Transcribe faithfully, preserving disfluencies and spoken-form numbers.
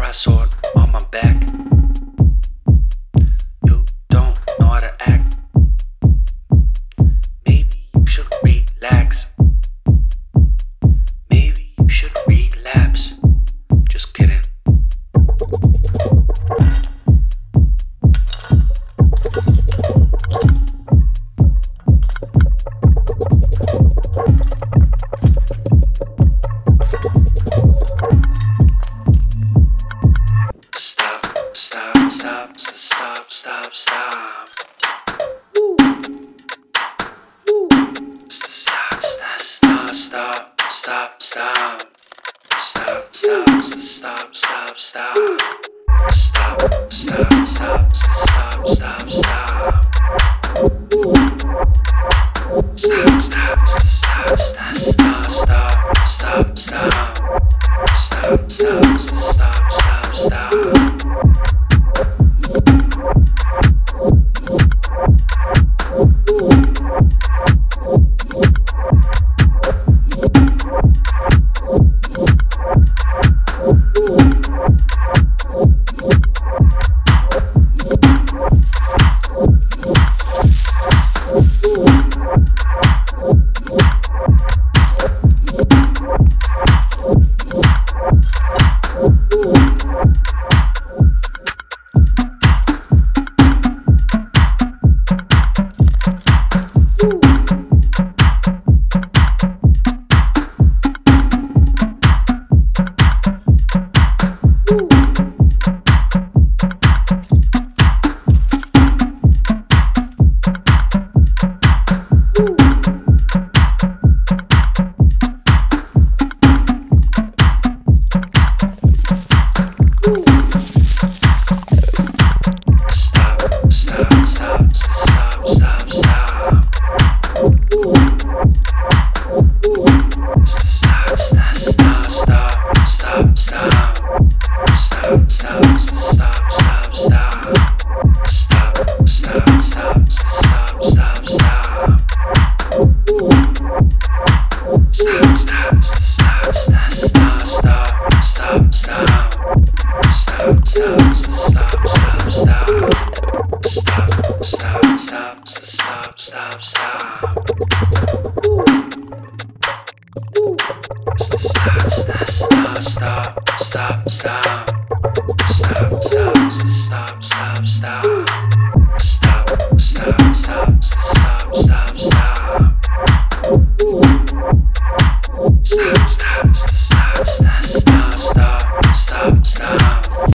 cry sword on my back. You don't know how to act. Maybe you should relax. Maybe you should relapse. Just kidding. Stop, stop, stop, stop, stop, stop. Woo. Woo. Stop, stop, stop, stop, stop, stop. Stop, stop, stop, stop, stop. Stop, stop, stop, stop, stop, stop. Stop, stop, stop, stop, stop, stop, stop, stop. Stop, stop, stop, stop, stop. Stop, stop, stop, stop, stop, stop.